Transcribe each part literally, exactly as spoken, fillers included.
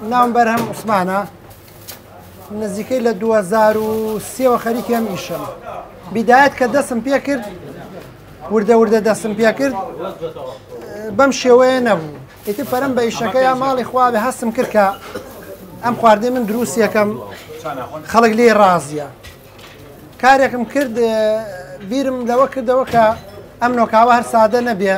ناوم بەرهەم عوسمانە نزیکەی لە دوو هەزار و سێەوە خەریکی ئەم ئیشەم بیدایەت کە دەستم پێ کرد وردە وردە دەستم پێ کرد بەم شێوەیە نەبوو ئیتر پەرەم بە ئیشەکە یا ماڵی خوا بێ هەستم کرد کە ئەم خواردەی من دروست یەکەم خەڵک لێ ڕازیە کارێکم کرد بیرم لەوە کردەوە کە ئەم نۆکاوە هەر سادە نەبێ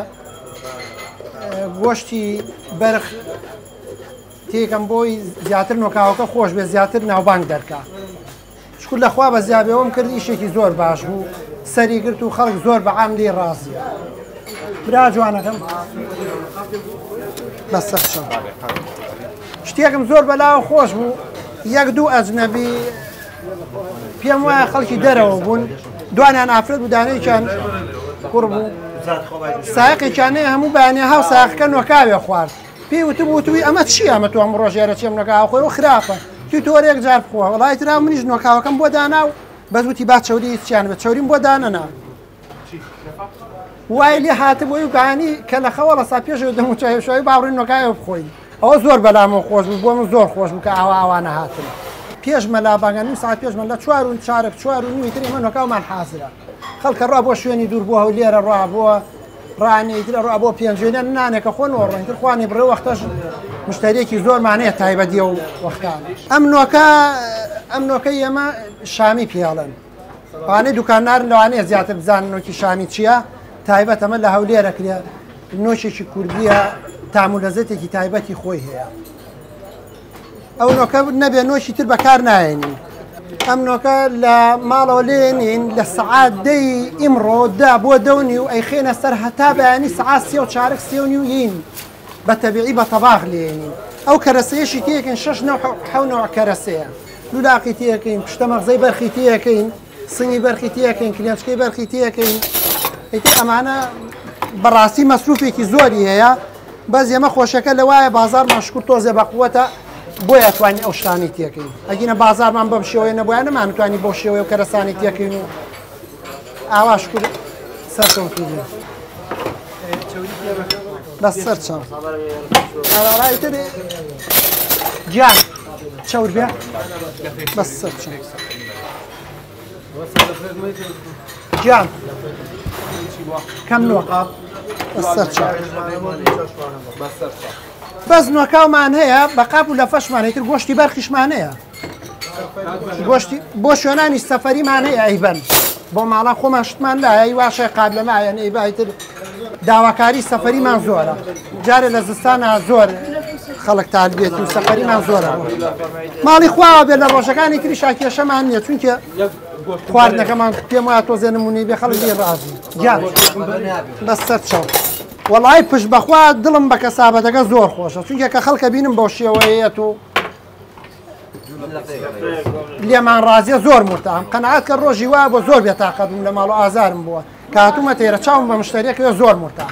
گۆشتی بەرخ تێکم بۆی زیاتر نۆکاوەکە خۆش بێ زیاتر ناوبانگ دەرکا شکر لەخوا بە زیابێەوەم کرد ئیشێکی زۆر باش بوو سەری گرت و خەڵک زۆر بەعام لێ ڕازیە برا جوانەکەم بەسەرچە شتێکم زۆر بەلاوە خۆش بوو یەک دوو ئەجنەبی پێم وایە خەڵکی دەرەوە بوون دوانیان ئافرەت و دانەیەکیان کوڕ بوو سایقێکیانەیە هەموو بەیانێ هاو ساقەکە نۆکاوێ خوارد پێی وتم وتوی ئەمە چی ئەمە تۆ ئەم ڕۆژێرە چێم نۆکاوە خۆی و خراپە توی تۆرێک جار بخۆوە وەڵای ترا منیش نۆکاوەکەم بۆ دانا و بەزوتی با چەوری هیچیان بێت چەوریم بۆ دانەنا وای لێ هاتبووی و گانی کە لە خەوە لە سا پێشەوە دەموچەوی باڕووی نۆکاوە بخۆین ئەوە زۆر بەلامەوە خۆش بوو بۆ من زۆر خۆش بوو کە ئاوا ئاوانە هاتن پێش مەلا باگەن نیم ساعت پێش من لە چوار و چارە چوار و نیوی تر ئێمە نۆکاومان حازرە خەڵکە ڕوا بۆ شوێنی دوور بووە و لێرە ڕوا بووە ڕانێترە ڕوا بۆ پێنجێنە نانێکە خۆنەوە ڕێنتر خوانی بڕێ وەختەش مشتریەکی زۆرمانەیە تایبەتیە و وەختان ئەم نۆکە ئەم نۆکەی ئێمە شامی پێڵێن ئەوانەی دوکاندارن لەوانەیە زیاتر بزانن نۆکی شامی چییە تایبەت ئەمە لە هەولێرە کرێ نۆشێکی کوردیە تام و لەزەتێکی تایبەتی خۆی هەیە ئەو نۆکە نەبێ نۆشی تر بەکار نایێنی ئەم نۆکە لە ماڵەوە لێنین لە سەعات دەی ئیمڕۆ دا بۆ دەونی و ئەی خێنە سەر هەتا بەیانی سەعات سێ و چارەک سێ و نیو ین بە تەبیعی بە تەباغ لێنین ئەو کەرەسەیەشی تێکن شەش حەونەوە کەرەسەیە لولاقی تێەکەین پشتە مەغزەی بەرخی تێەکەین سنگی بەرخی تێەکەین کلێنچکەی بەرخی تێەکەین ئیتر ئەمانە بەڕاستی مەسروفێکی زۆری هەیە بەس ئێمە خۆشەکە لەوایە بازارمان شکر تۆزێ بەقووەتە بۆیە توانی ئەو شتانی تێکەین ئەگینە بازارمان بەم شێوەیە نەبووە نەمانتوانی بۆ شێوەیە و کەرەسانی تێکەین و ئاوا شکر سەرکەوتوو بەس سەر چاو ئاوارایتر گیان چەور بێ بەس سەر چاو گیان کەم نۆقا بەس سەر چاو بەس نۆکاومان هەیە بە قاپ و لە فەشمان هەیەتر گۆشتی بەرخیشمان هەیە گۆشتی بۆ شوێنانی سەفەریمان هەیە ئەیبەن بۆ ماڵا خۆمان شتمان لایە واشای قابلە نایەن ئەیبایتر داواکاری سەفەریمان زۆرە جارێ لە زستانە زۆر خەڵک تالبێت و سەفەریمان زۆرە ماڵی خواوە بێت لە ڕۆژەکانی تری شاکێشەمان نییە چونکە خواردنەکەمان پێم وایە تۆزێ نمونەی بێ خەڵک لێ ڕازی گیان بەس سەر چاو وەڵای پشت بەخوا دڵم بە کەسابەتەکە زۆر خۆشە چونکە کە خەڵکە بینم بەو شێوەیەت و لێمان ڕازیە زۆر مرتاحم قەنەعات کە ڕۆژی وایە بۆ زۆر بێتاقەت بووم لە ماڵ و ئازارم بووە کە هاتوومە تێرە چاوم بە مشتریەکەوە زۆر مرتاح